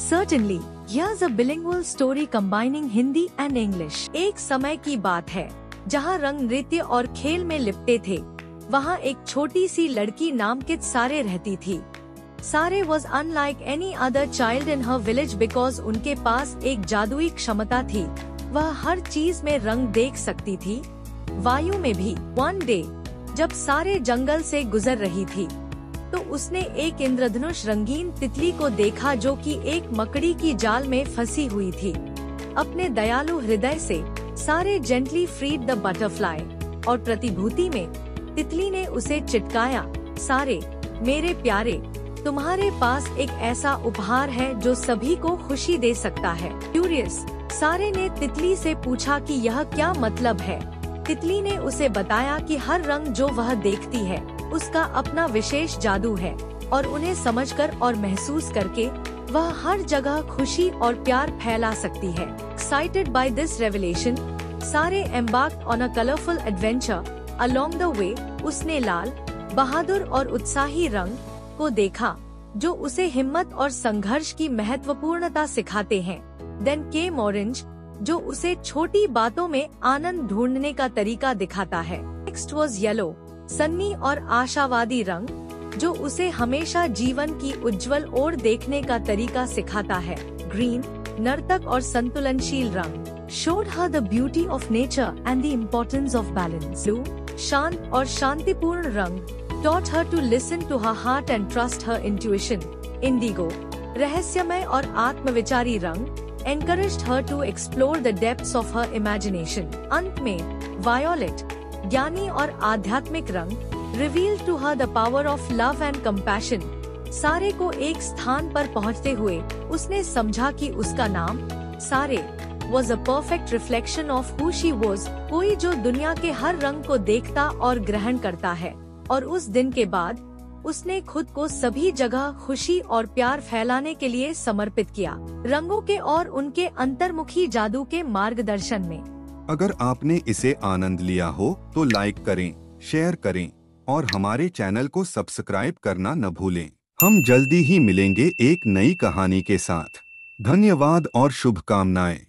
Certainly, here's a bilingual story combining Hindi and English. एक समय की बात है जहाँ रंग नृत्य और खेल में लिपटे थे। वहाँ एक छोटी सी लड़की नामकित सारे रहती थी। सारे was unlike any other child in her village because उनके पास एक जादुई क्षमता थी। वह हर चीज में रंग देख सकती थी, वायु में भी। One day, जब सारे जंगल से गुजर रही थी, तो उसने एक इंद्रधनुष रंगीन तितली को देखा जो कि एक मकड़ी की जाल में फंसी हुई थी। अपने दयालु हृदय से सारे जेंटली फ्रीड द बटरफ्लाई और प्रतिभूति में तितली ने उसे चिटकाया। सारे, मेरे प्यारे, तुम्हारे पास एक ऐसा उपहार है जो सभी को खुशी दे सकता है। क्यूरियस, सारे ने तितली से पूछा कि यह क्या मतलब है। तितली ने उसे बताया कि हर रंग जो वह देखती है उसका अपना विशेष जादू है और उन्हें समझकर और महसूस करके वह हर जगह खुशी और प्यार फैला सकती है। Excited by this revelation, सारे embarked on a colorful adventure. Along the way, उसने लाल, बहादुर और उत्साही रंग को देखा जो उसे हिम्मत और संघर्ष की महत्वपूर्णता सिखाते हैं। Then came orange, जो उसे छोटी बातों में आनंद ढूंढने का तरीका दिखाता है। Next was yellow, सन्नी और आशावादी रंग, जो उसे हमेशा जीवन की उज्जवल ओर देखने का तरीका सिखाता है। Green, नर्तक और संतुलनशील रंग, showed her the beauty of nature and the importance of balance. Blue, शांत और शांतिपूर्ण रंग, taught her to listen to her heart and trust her intuition. Indigo, रहस्यमय और आत्मविचारी रंग, encouraged her to explore the depths of her imagination. अंत में violet, ज्ञानी और आध्यात्मिक रंग, revealed to her the power of love and compassion. सारे को एक स्थान पर पहुँचते हुए उसने समझा कि उसका नाम सारे was a perfect reflection of who she was, कोई जो दुनिया के हर रंग को देखता और ग्रहण करता है। और उस दिन के बाद उसने खुद को सभी जगह खुशी और प्यार फैलाने के लिए समर्पित किया, रंगों के और उनके अंतर्मुखी जादू के मार्गदर्शन में। अगर आपने इसे आनंद लिया हो तो लाइक करें, शेयर करें और हमारे चैनल को सब्सक्राइब करना न भूलें। हम जल्दी ही मिलेंगे एक नई कहानी के साथ। धन्यवाद और शुभकामनाएं।